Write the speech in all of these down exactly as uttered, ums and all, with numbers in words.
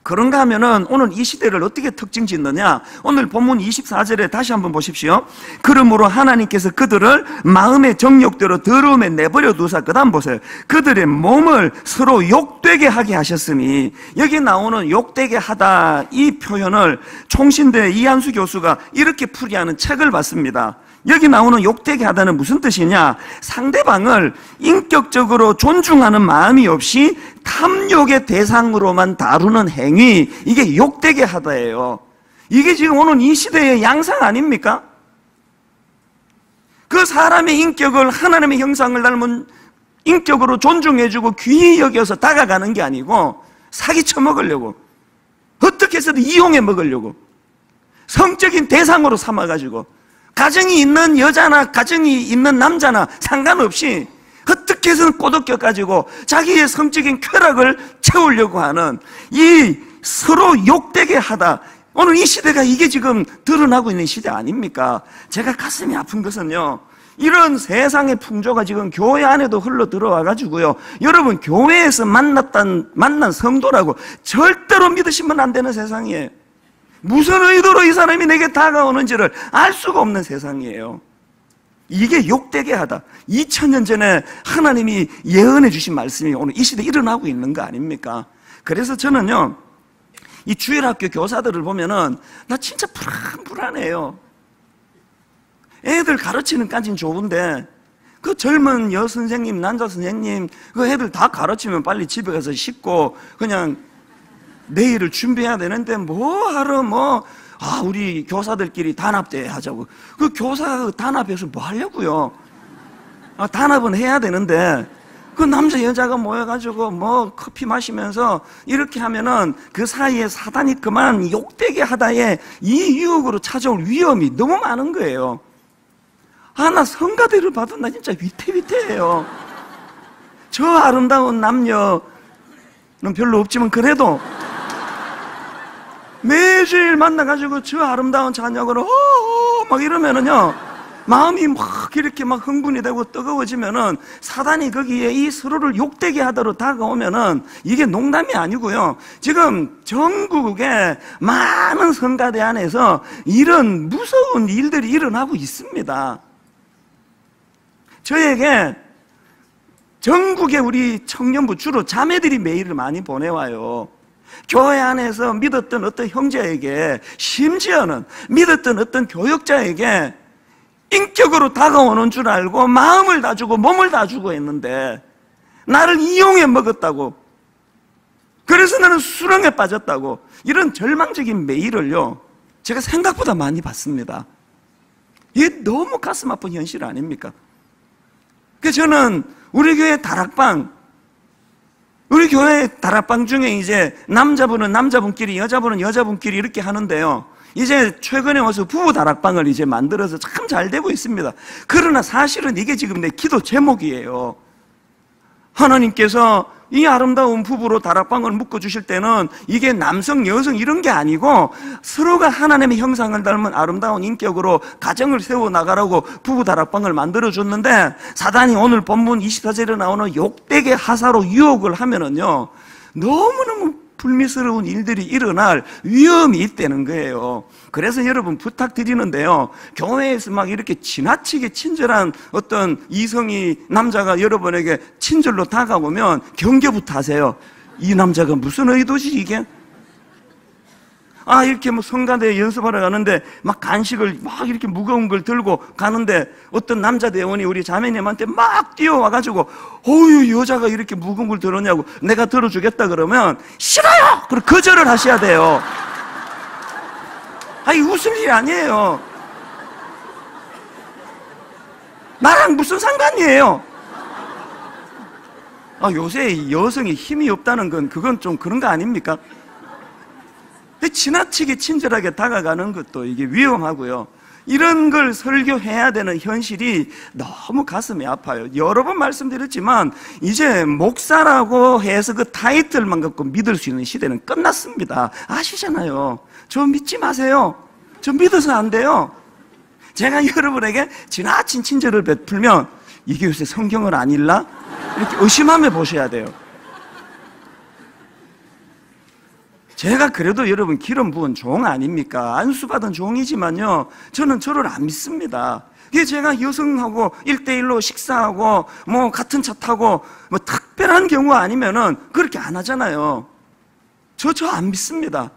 그런가 하면은 오늘 이 시대를 어떻게 특징 짓느냐? 오늘 본문 이십사 절에 다시 한번 보십시오. 그러므로 하나님께서 그들을 마음의 정욕대로 더러움에 내버려 두사, 그 다음 보세요. 그들의 몸을 서로 욕되게 하게 하셨으니, 여기 나오는 욕되게 하다 이 표현을 총신대 이한수 교수가 이렇게 풀이하는 책을 봤습니다. 여기 나오는 욕되게 하다는 무슨 뜻이냐? 상대방을 인격적으로 존중하는 마음이 없이 탐욕의 대상으로만 다루는 행위, 이게 욕되게 하다예요. 이게 지금 오늘 이 시대의 양상 아닙니까? 그 사람의 인격을 하나님의 형상을 닮은 인격으로 존중해주고 귀히 여겨서 다가가는 게 아니고 사기 쳐먹으려고, 어떻게 해서든 이용해 먹으려고 성적인 대상으로 삼아가지고 가정이 있는 여자나 가정이 있는 남자나 상관없이 어떻게 해서든 꼬드겨가지고 자기의 성적인 쾌락을 채우려고 하는 이 서로 욕되게 하다, 오늘 이 시대가 이게 지금 드러나고 있는 시대 아닙니까? 제가 가슴이 아픈 것은요, 이런 세상의 풍조가 지금 교회 안에도 흘러 들어와 가지고요, 여러분 교회에서 만났단 만난 성도라고 절대로 믿으시면 안 되는 세상이에요. 무슨 의도로 이 사람이 내게 다가오는지를 알 수가 없는 세상이에요. 이게 욕되게 하다. 이천 년 전에 하나님이 예언해 주신 말씀이 오늘 이 시대에 일어나고 있는 거 아닙니까? 그래서 저는요, 이 주일학교 교사들을 보면은 나 진짜 불안불안해요. 애들 가르치는 까진 좋은데 그 젊은 여선생님, 남자 선생님 그 애들 다 가르치면 빨리 집에 가서 씻고 그냥 내일을 준비해야 되는데 뭐하러 뭐 아 우리 교사들끼리 단합대회 하자고. 그 교사 단합해서 뭐 하려고요? 아, 단합은 해야 되는데 그 남자 여자가 모여가지고 뭐 커피 마시면서 이렇게 하면은 그 사이에 사단이 그만 욕되게 하다에 이 유혹으로 찾아올 위험이 너무 많은 거예요. 아, 나 성가대를 봐도 나 진짜 위태위태해요. 저 아름다운 남녀는 별로 없지만 그래도 매주일 만나가지고 저 아름다운 자녀를 어어 막 이러면은요, 마음이 막 이렇게 막 흥분이 되고 뜨거워지면은 사단이 거기에 이 서로를 욕되게 하다로 다가오면은 이게 농담이 아니고요, 지금 전국의 많은 성가대 안에서 이런 무서운 일들이 일어나고 있습니다. 저에게 전국의 우리 청년부, 주로 자매들이 메일을 많이 보내와요. 교회 안에서 믿었던 어떤 형제에게, 심지어는 믿었던 어떤 교역자에게 인격으로 다가오는 줄 알고 마음을 다 주고 몸을 다 주고 했는데 나를 이용해 먹었다고, 그래서 나는 수렁에 빠졌다고, 이런 절망적인 메일을요 제가 생각보다 많이 받습니다. 이게 너무 가슴 아픈 현실 아닙니까? 그래서 저는 우리 교회 다락방, 우리 교회 다락방 중에 이제 남자분은 남자분끼리, 여자분은 여자분끼리 이렇게 하는데요, 이제 최근에 와서 부부 다락방을 이제 만들어서 참 잘 되고 있습니다. 그러나 사실은 이게 지금 내 기도 제목이에요. 하나님께서 이 아름다운 부부로 다락방을 묶어주실 때는 이게 남성, 여성 이런 게 아니고 서로가 하나님의 형상을 닮은 아름다운 인격으로 가정을 세워나가라고 부부 다락방을 만들어줬는데, 사단이 오늘 본문 이십사 절에 나오는 욕되게 하사로 유혹을 하면은요, 너무너무 불미스러운 일들이 일어날 위험이 있다는 거예요. 그래서 여러분 부탁드리는데요, 교회에서 막 이렇게 지나치게 친절한 어떤 이성이 남자가 여러분에게 친절로 다가오면 경계부터 하세요. 이 남자가 무슨 의도지 이게? 아, 이렇게 뭐 성가대 연습하러 가는데 막 간식을 막 이렇게 무거운 걸 들고 가는데 어떤 남자 대원이 우리 자매님한테 막 뛰어와가지고 어유 여자가 이렇게 무거운 걸 들었냐고, 내가 들어주겠다 그러면 싫어요! 그리고 거절을 하셔야 돼요. 아니, 웃을 일이 아니에요. 나랑 무슨 상관이에요? 아, 요새 여성이 힘이 없다는 건 그건 좀 그런 거 아닙니까? 지나치게 친절하게 다가가는 것도 이게 위험하고요, 이런 걸 설교해야 되는 현실이 너무 가슴이 아파요. 여러 번 말씀드렸지만 이제 목사라고 해서 그 타이틀만 갖고 믿을 수 있는 시대는 끝났습니다. 아시잖아요. 저 믿지 마세요. 저 믿어서 안 돼요. 제가 여러분에게 지나친 친절을 베풀면 이게 요새 성경을 안 읽나? 이렇게 의심하며 보셔야 돼요. 제가 그래도 여러분 기름 부은 종 아닙니까? 안수받은 종이지만요, 저는 저를 안 믿습니다. 이게 제가 여성하고 일대일로 식사하고 뭐 같은 차 타고 뭐 특별한 경우 아니면은 그렇게 안 하잖아요. 저 저 안 믿습니다.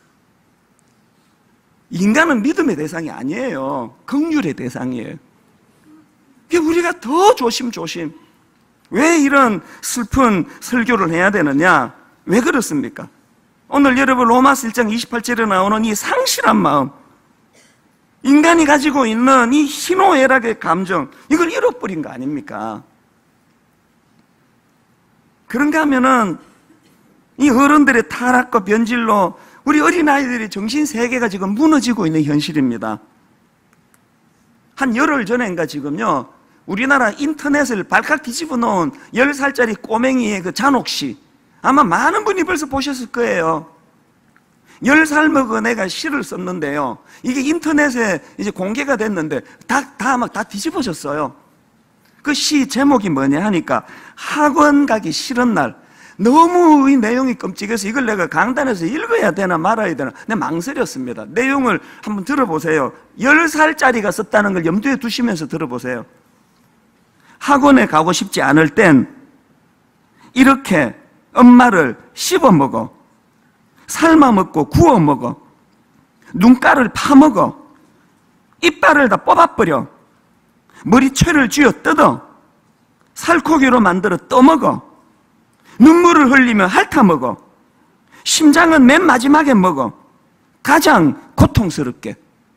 인간은 믿음의 대상이 아니에요. 긍휼의 대상이에요. 우리가 더 조심조심. 왜 이런 슬픈 설교를 해야 되느냐? 왜 그렇습니까? 오늘 여러분 로마서 일 장 이십팔 절에 나오는 이 상실한 마음, 인간이 가지고 있는 이 희노애락의 감정, 이걸 잃어버린 거 아닙니까? 그런가 하면은 이 어른들의 타락과 변질로 우리 어린아이들의 정신세계가 지금 무너지고 있는 현실입니다. 한 열흘 전인가 지금요, 우리나라 인터넷을 발칵 뒤집어 놓은 열 살짜리 꼬맹이의 그 잔옥시, 아마 많은 분이 벌써 보셨을 거예요. 열 살 먹은 애가 시를 썼는데요, 이게 인터넷에 이제 공개가 됐는데 다, 다 막 다 뒤집어졌어요. 그 시 제목이 뭐냐 하니까 학원 가기 싫은 날. 너무 이 내용이 끔찍해서 이걸 내가 강단에서 읽어야 되나 말아야 되나 내가 망설였습니다. 내용을 한번 들어보세요. 열 살짜리가 썼다는 걸 염두에 두시면서 들어보세요. 학원에 가고 싶지 않을 땐 이렇게 엄마를 씹어 먹어, 삶아 먹고 구워 먹어, 눈가를 파먹어, 이빨을 다 뽑아버려, 머리채를 쥐어 뜯어, 살코기로 만들어 떠먹어, 눈물을 흘리며 핥아먹어, 심장은 맨 마지막에 먹어, 가장 고통스럽게.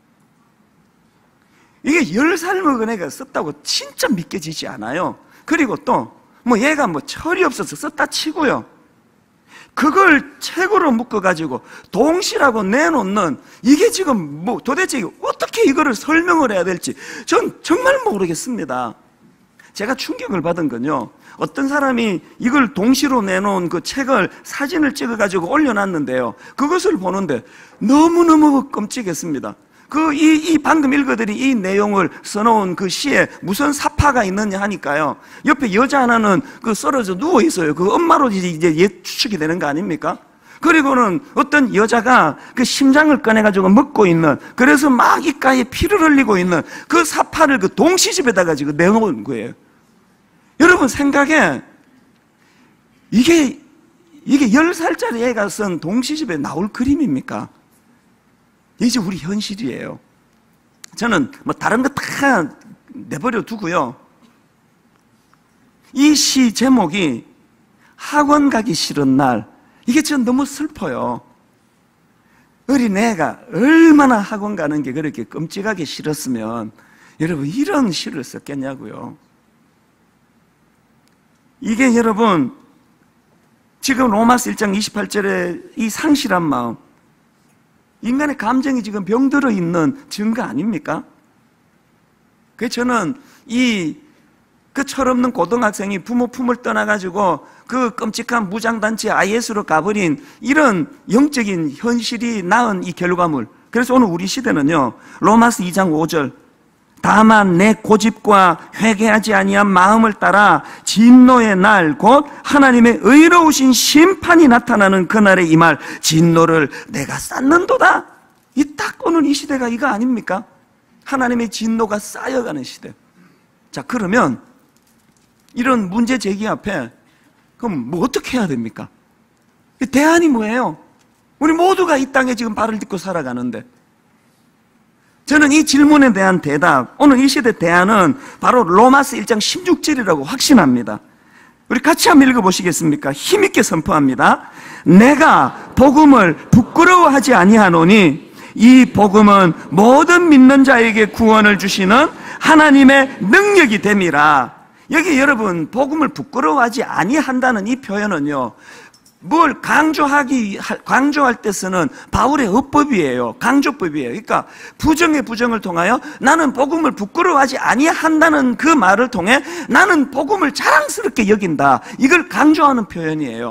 이게 열 살 먹은 애가 썼다고 진짜 믿겨지지 않아요. 그리고 또 뭐 얘가 뭐 철이 없어서 썼다 치고요, 그걸 책으로 묶어가지고 동시라고 내놓는, 이게 지금 뭐 도대체 어떻게 이거를 설명을 해야 될지 전 정말 모르겠습니다. 제가 충격을 받은 건요, 어떤 사람이 이걸 동시로 내놓은 그 책을 사진을 찍어가지고 올려놨는데요, 그것을 보는데 너무너무 끔찍했습니다. 그, 이, 이 방금 읽어드린 이 내용을 써놓은 그 시에 무슨 사파가 있느냐 하니까요, 옆에 여자 하나는 그 쓰러져 누워있어요. 그 엄마로 이제 옛 추측이 되는 거 아닙니까? 그리고는 어떤 여자가 그 심장을 꺼내가지고 먹고 있는, 그래서 막 입가에 피를 흘리고 있는 그 사파를 그 동시집에다가 지금 내놓은 거예요. 여러분 생각에 이게, 이게 열 살짜리 애가 쓴 동시집에 나올 그림입니까? 이제 우리 현실이에요. 저는 뭐 다른 거 다 내버려 두고요, 이 시 제목이 학원 가기 싫은 날, 이게 전 너무 슬퍼요. 어린애가 얼마나 학원 가는 게 그렇게 끔찍하게 싫었으면 여러분 이런 시를 썼겠냐고요. 이게 여러분 지금 로마서 일 장 이십팔 절에 이 상실한 마음, 인간의 감정이 지금 병들어 있는 증거 아닙니까? 그래서 저는 이 그 철없는 고등학생이 부모 품을 떠나가지고 그 끔찍한 무장단체 아이에스로 가버린 이런 영적인 현실이 낳은 이 결과물, 그래서 오늘 우리 시대는요, 로마서 이 장 오 절, 다만 내 고집과 회개하지 아니한 마음을 따라 진노의 날 곧 하나님의 의로우신 심판이 나타나는 그날에 임할 진노를 내가 쌓는도다. 이 딱 오늘 이 시대가 이거 아닙니까? 하나님의 진노가 쌓여가는 시대. 자, 그러면 이런 문제 제기 앞에 그럼 뭐 어떻게 해야 됩니까? 대안이 뭐예요? 우리 모두가 이 땅에 지금 발을 딛고 살아가는데, 저는 이 질문에 대한 대답, 오늘 이 시대 대안은 바로 로마서 일 장 십육 절이라고 확신합니다. 우리 같이 한번 읽어보시겠습니까? 힘있게 선포합니다. 내가 복음을 부끄러워하지 아니하노니 이 복음은 모든 믿는 자에게 구원을 주시는 하나님의 능력이 됨이라. 여기 여러분 복음을 부끄러워하지 아니한다는 이 표현은요, 뭘 강조하기, 강조할 때 쓰는 바울의 어법이에요. 강조법이에요. 그러니까 부정의 부정을 통하여 나는 복음을 부끄러워하지 아니한다는 그 말을 통해 나는 복음을 자랑스럽게 여긴다, 이걸 강조하는 표현이에요.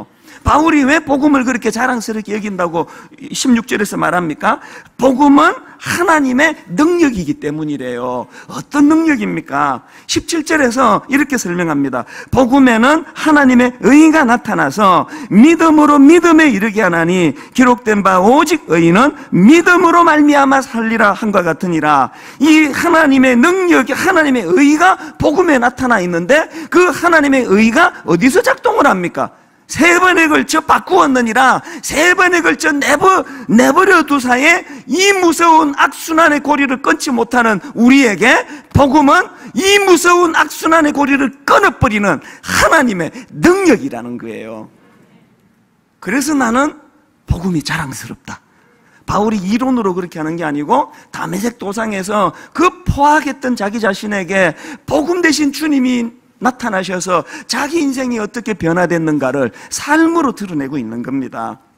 바울이 왜 복음을 그렇게 자랑스럽게 여긴다고 십육 절에서 말합니까? 복음은 하나님의 능력이기 때문이래요. 어떤 능력입니까? 십칠 절에서 이렇게 설명합니다. 복음에는 하나님의 의가 나타나서 믿음으로 믿음에 이르게 하나니 기록된 바 오직 의인은 믿음으로 말미암아 살리라 한과 같으니라. 이 하나님의 능력이, 하나님의 의가 복음에 나타나 있는데 그 하나님의 의가 어디서 작동을 합니까? 세 번에 걸쳐 바꾸었느니라. 세 번에 걸쳐 내버, 내버려 두사에 이 무서운 악순환의 고리를 끊지 못하는 우리에게 복음은 이 무서운 악순환의 고리를 끊어버리는 하나님의 능력이라는 거예요. 그래서 나는 복음이 자랑스럽다. 바울이 이론으로 그렇게 하는 게 아니고 다메섹 도상에서 그 포악했던 자기 자신에게 복음 대신 주님이 나타나셔서 자기 인생이 어떻게 변화됐는가를 삶으로 드러내고 있는 겁니다.